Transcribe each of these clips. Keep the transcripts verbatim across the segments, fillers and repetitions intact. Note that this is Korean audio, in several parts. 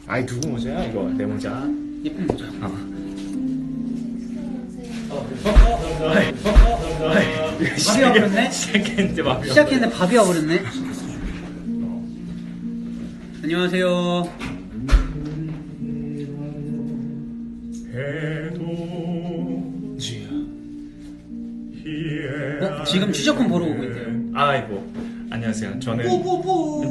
아이 누구 모자야 이거? 내 모자. 예쁜 모자. 어. 밥이 와버렸네? 시작했는데 밥이 시작했는데 밥이 와버렸네? 안녕하세요. 어? 지금 추적권 보러 오고 있대요. 아이고 안녕하세요. 저는 뽀뽀뽀.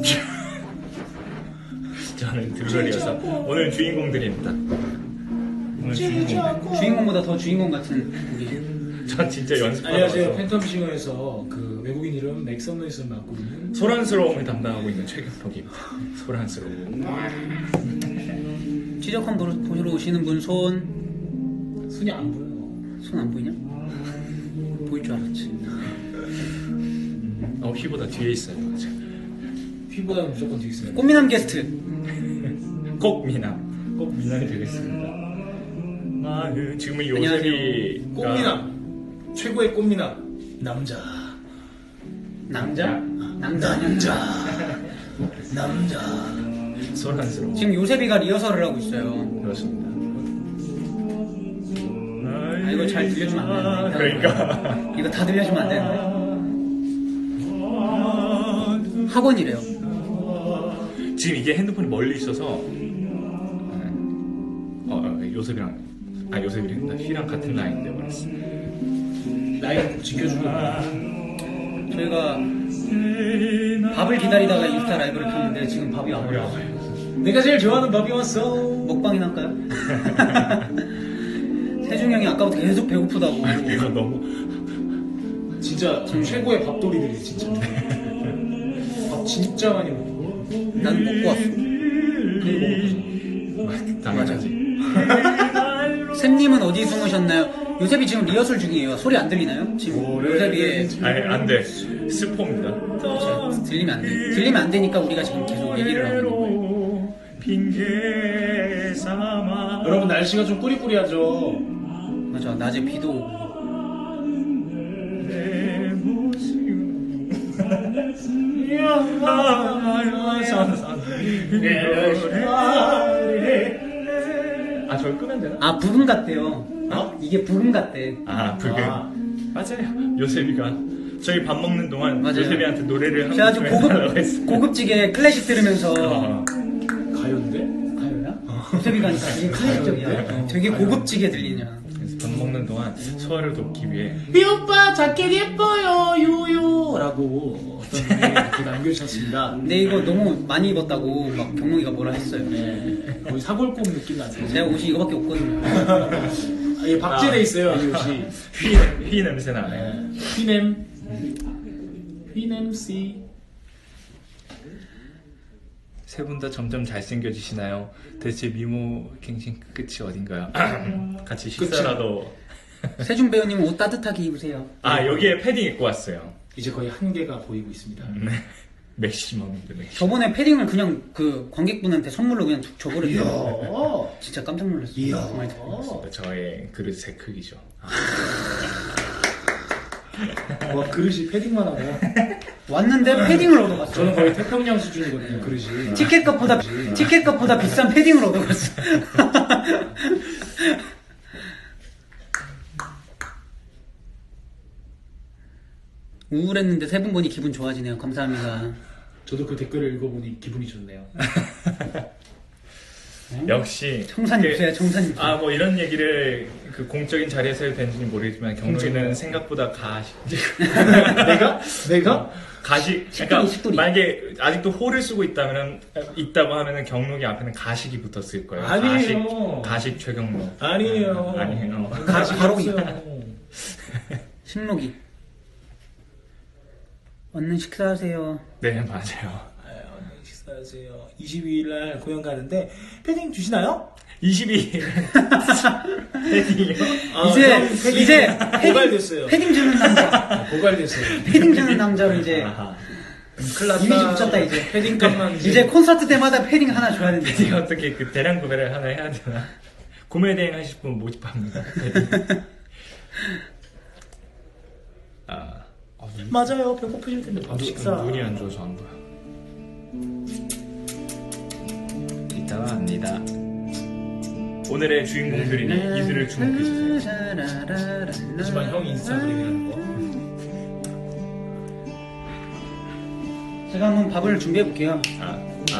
저는 들러리여서 오늘 주인공들입니다. 오늘 주인공. 주인공보다 더 주인공 같은 우리. 전 진짜 연습하고 안녕하세요. 팬텀 싱어에서 그 외국인 이름 맥섬노이스를 맡고 있는 소란스러움을 담당하고 있는 최경덕입니다. 소란스러움. 추적권 보러, 보러 오시는 분 손... 손이 안 보여. 손 안 보이냐? 보일 줄 알았지. 어, 휘보다 뒤에 있어요. 휘보다는 무조건 뒤에 있어요. 꽃미남 게스트. 꼭 미남. 꼭 미남이 되겠습니다. 아, 그 지금은 요셉이 꽃미남. 최고의 꽃미남. 남자. 남자? 남자 아니야? 남자. 남자. 소란스러워. 지금 요셉이가 리허설을 하고 있어요. 그렇습니다. 아, 이거 잘 들려주면 안 되는데. 그러니까. 이거 다 들려주면 안 되는데. 학원이래요. 지금 이게 핸드폰이 멀리 있어서 어, 어, 요셉이랑 아 요셉이랑 휘랑 같은 라인 되어버렸어. 라인 지켜주고. 저희가 밥을 기다리다가 인스타 라이브를 켰는데 지금 밥이 안 와요. 내가 제일 좋아하는 밥이 왔어. 먹방이나 할까요? 세중 형이 아까부터 계속 배고프다고. 이거 너무 진짜 지금 최고의 밥돌이들이 진짜. 밥 진짜 많이 먹고. 난 먹고 왔어. 그리고 당연하지. 샘님은 어디 숨으셨나요? 요셉이 지금 리허설 중이에요. 소리 안 들리나요? 지금 요셉이의 아니 안돼 스포입니다. 그치? 들리면 안 돼. 들리면 안 되니까 우리가 지금 계속 얘기를 하고 있는 거예요. 핑계 삼아. 여러분 날씨가 좀 꾸리꾸리하죠. 맞아, 낮에 비도 오고. 내 모습. 아 저걸 끄면 되나? 아, 부금 같대요. 어? 이게 부금 같대. 아 불금. 아. 맞아요. 요셉이가 저희 밥 먹는 동안 맞아요. 요셉이한테 노래를 제가 아주 한번 해달라고 고급, 했어요. 고급지게 클래식 들으면서. 어. 가요인데? 가요야? 요셉이가 하니까 되게 클래식적이야. 되게 고급지게 들리냐. 그래서 밥 먹는 동안 소화를 돕기 위해 이 오빠 자켓 예뻐요 요요 라고 어떤 분이 이렇게 남겨주셨습니다. 근데 이거 너무 많이 입었다고 막 경록이가 뭐라 했어요. 네, 거의 사골국 느낌 나세요. 제가 옷이 이거밖에 없거든요. 아, 예, 박제돼 있어요 이 옷이. 휘, 휘 냄새 나네. 네. 휘냄 휘냄씨. 세 분 다 점점 잘생겨지시나요? 대체 미모 갱신 끝이 어딘가요? 같이 식사라도. 세준 배우님은 옷 따뜻하게 입으세요. 아 여기에 패딩 입고 왔어요. 이제 거의 한계가 보이고 있습니다. 네. 맥시멈인데 맥시멈. 저번에 패딩을 그냥 그 관객분한테 선물로 그냥 줘- 줘버렸어요. 이야. 진짜 깜짝 놀랐어요. 이야. 정말 대단했어요. 저의 그릇의 크기죠. 와 그릇이 패딩만 하고. 왔는데 패딩을 얻어갔어요. 저는 거의 태평양 수준이거든요 그릇이. 티켓값보다 티켓값보다 비싼 패딩을 얻어갔어. 우울했는데 세 분 보니 기분 좋아지네요. 감사합니다. 저도 그 댓글을 읽어보니 기분이 좋네요. 역시 청산 입수야, 청산 입수. 아 뭐 이런 얘기를 그 공적인 자리에서 해도 되는지 모르겠지만 경록이는 공적으로. 생각보다 가식 내가? 내가? 가식 식돌이, 그러니까 식돌이. 만약에 아직도 호를 쓰고 있다면 있다고 하면은 경록이 앞에는 가식이 붙었을 거예요. 아니에요. 가식, 가식 최경록. 아니에요. 음, 아니에요. 가식 바로 없어요. 신록이. 얼른 식사하세요. 네 맞아요. 아유, 식사하세요. 이십이 일 날 공연 가는데 패딩 주시나요? 이십이 일 패딩이요? 아, 이제 형 패딩 이제 고갈됐어요. 패딩 주는 남자. 아, 고갈됐어요. 패딩 주는 남자로 이제 아하. 큰일 났다. 이미지 붙였다 이제. 패딩 값만 이제 콘서트 때마다 패딩 하나 줘야 된다. 패딩 어떻게 그 대량 구매를 하나 해야 되나? 구매 대행 하실 분 모집합니다. 패딩. 아, 아 눈- 맞아요. 배고프실 텐데 밥 눈- 식사. 눈이 안 좋아서 안 보여. 있다고 합니다. 오늘의 주인공들이니 이들을 주목해주세요. 하지만 형 인스타그램이라는 거. 제가 한번 밥을 준비해 볼게요. 아, 아.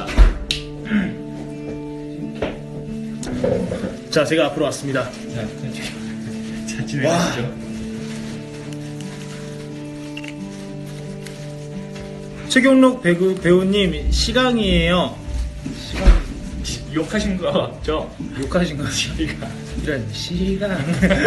자, 제가 앞으로 왔습니다. 자, 자, 진행하시죠. 최경록 배우, 배우님 시강이에요. 욕하신 거 없죠? 욕하신 거지. 이런 시강.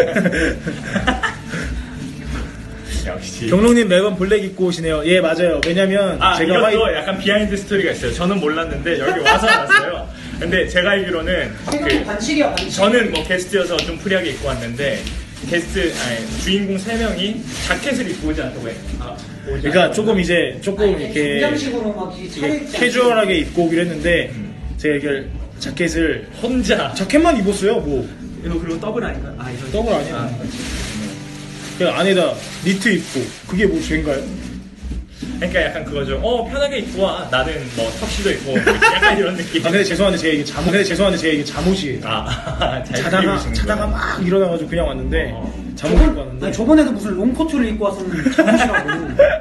역시. 경록님 매번 블랙 입고 오시네요. 예, 맞아요. 왜냐면 아, 제가 이것도 화이... 약간 비하인드 스토리가 있어요. 저는 몰랐는데 여기 와서 알았어요. 근데 제가 알기로는 그 반칙이야 반칙. 저는 뭐 게스트여서 좀 프리하게 입고 왔는데 게스트 아니 주인공 세 명이 자켓을 입고 오지 않다고 해. 아, 오지 그러니까 않다고 조금 이제 조금 아니, 이렇게 정장식으로 막 이렇게 이게 차려입지 캐주얼하게 입고 오기로 했는데 제가 이렇게 자켓을 혼자. 자켓만 입었어요. 뭐 이거 그리고 더블 아닌가? 아 이거 더블 아니야. 아, 그냥 안에다 니트 입고 그게 뭐 죄인가요? 그러니까 약간 그거죠. 어 편하게 입고 와. 나는 뭐 턱시도 입고 약간 이런 느낌. 아 근데 죄송한데 제가 이게 잠옷 근데 죄송한데 제가 이게 잠옷이에요. 아, 잘 자다가 입으시는 자다가 거예요. 막 일어나가지고 그냥 왔는데 어. 잠옷 입고 저번, 왔는데 아니, 저번에도 무슨 롱코트를 입고 왔었는데 잠옷이라고.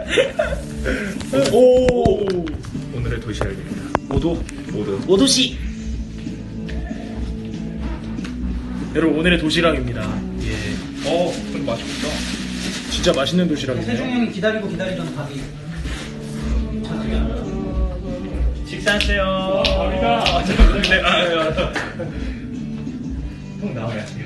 오 오늘의 도시락입니다. 오도 모두. 오도씨 여러분 오늘의 도시락입니다. 예 어, 근데 맛있겠다. 진짜 맛있는 세중 도시락이네요. 형이 기다리고 기다리던 밥이. 식사하세요. 밥이다. 네, 아, 아, 아. 형 나와야 돼요.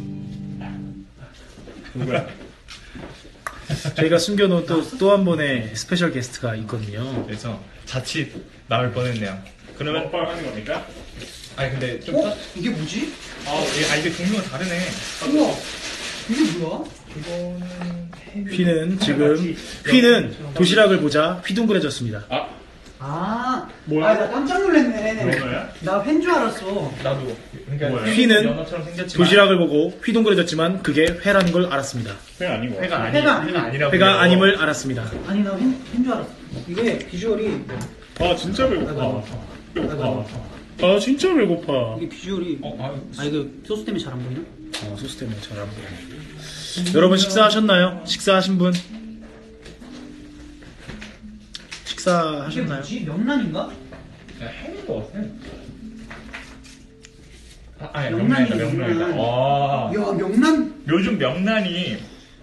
누구야? 저희가 숨겨놓은 또 또 한 번의 스페셜 게스트가 있거든요. 그래서 자칫 나올 뻔했네요. 그러면 먹방 하는 겁니까? 아니 근데 좀 어? 이게 뭐지? 아, 이게- 아 이게 종류가 다르네. 우와. 이게 뭐야? 이거는 휘는 지금 휘는 도시락을 보자 휘둥그레졌습니다. 아 아, 뭐야? 아, 나 깜짝 놀랐네. 뭐야? 나 팬 줄 알았어. 나도. 그러니까 뭐야? 휘는 연어처럼 생겼지만 도시락을 보고 휘둥그레졌지만 그게 회라는 걸 알았습니다. 회가 아니고 회가 아니 회가 아니- 회가 아니라고. 회가 아님을 알았습니다. 아니, 나 팬 줄 알았어. 이게 비주얼이, 아 진짜 배고파. 아이고, 배고파. 아 진짜 배고파. 이게 비주얼이. 어, 아, 아, 이거 소스 때문에 잘 안 보이나? 어, 소스 때문에 잘 안 보여. 여러분 식사하셨나요? 식사하신 분? 이게 식사하셨나요? 뭐지? 명란인가? 그냥 햄인 것 같아. 아, 아니 명란이 명란이다 명란이다. 명란. 와. 야, 명란. 요즘 명란이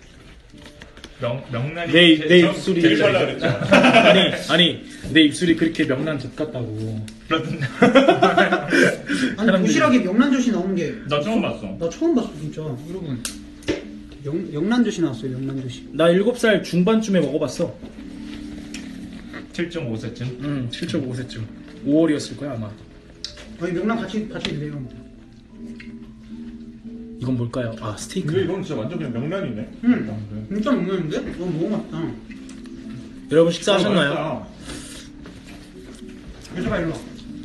명 명란이 내, 제- 내 저- 입술이 제일 빨라 그랬죠. 아니 아니 내 입술이 그렇게 명란 젓 같다고. 그렇던데. 아니, 사람들이- 도시락에 명란젓이 나오는 게. 나 처음 봤어. 나 처음 봤어, 진짜. 여러분. 명, 명란젓이 나왔어요, 명란젓이. 나 일곱 살 중반쯤에 먹어봤어. 칠 점 오 세쯤. 응, 칠 점 오 세쯤. 오월이었을 거야 아마. 아니, 명란 같이, 같이 드세요. 이건 뭘까요? 아 스테이크. 근데 이건 진짜 완전 그냥 명란이네. 응. 진짜 명란인데? 너무 너무 맛있다. 여러분 식사하셨나요? 아, 얘들아, 일로 와.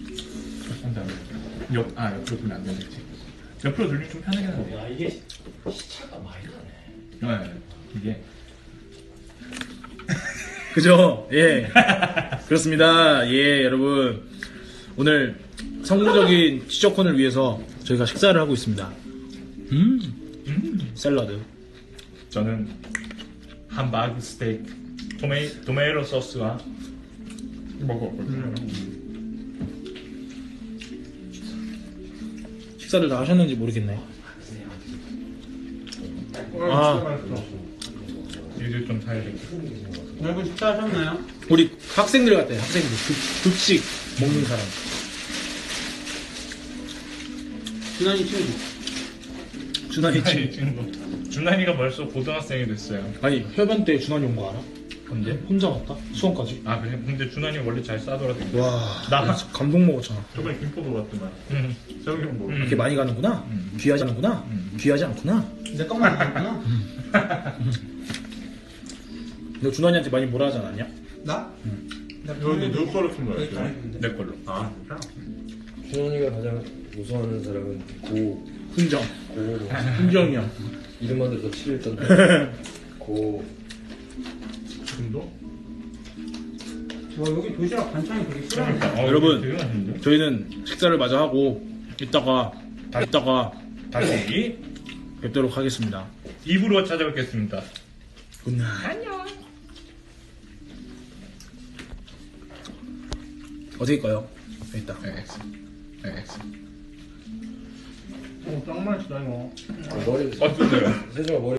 옆, 아 옆으로 돌면 안 되겠지. 옆으로 돌리면 좀 편하긴 한데. 야 이게 시차가 많이 나네. 네, 이게 그죠? 예. 그렇습니다. 예, 여러분. 오늘 성공적인 지적권을 위해서 저희가 식사를 하고 있습니다. 음, 음. 샐러드. 저는 함바그 스테이크 토메 토메로 소스와 먹어볼게요. 식사를 다 하셨는지 모르겠네요. 아, 이제 좀 사야 되겠다. 여러분 식사하셨나요? 우리 학생들 같아요. 학생들. 급, 급식 먹는 사람. 준환이 친구. 준환이 준환이 친구. 친구. 준환이가 벌써 고등학생이 됐어요. 아니, 협연 때 준환이 온 거 알아? 언제? 혼자 왔다? 수원까지? 아 그래? 근데 준환이 원래 잘 싸돌아다니고. 와, 나- 나 감동 먹었잖아. 저번에 김포도 갔더만. 응. 저기 뭐. 음. 이렇게 많이 가는구나? 음. 귀하지 않구나? 음. 귀하지 않구나? 내 것만 먹었구나. 너 준환이한테 많이 뭐라 하지 않았냐? 나? 나 이거 근데 누구 거를 킨 거야? 여기 이거? 가리는데. 내 걸로. 아 진짜? 준원이가 가장 무서워하는 사람은 고, 훈정. 고, 훈정이 형. 이름만 들어서 칠했던데. 고, 지금도? 와 여기 도시락 반찬이 되게 싫어하네. 아, 여러분. 되게 맛있는데? 저희는 식사를 마저 하고 이따가 이따가 다시 뵙도록 하겠습니다. 입으로 찾아뵙겠습니다. 굿나잇. 어디일까요? 여기 있다. 알겠어. 알겠어. 어, 짱 맛있다 이거. 머리 어떤데요? 세정아 머리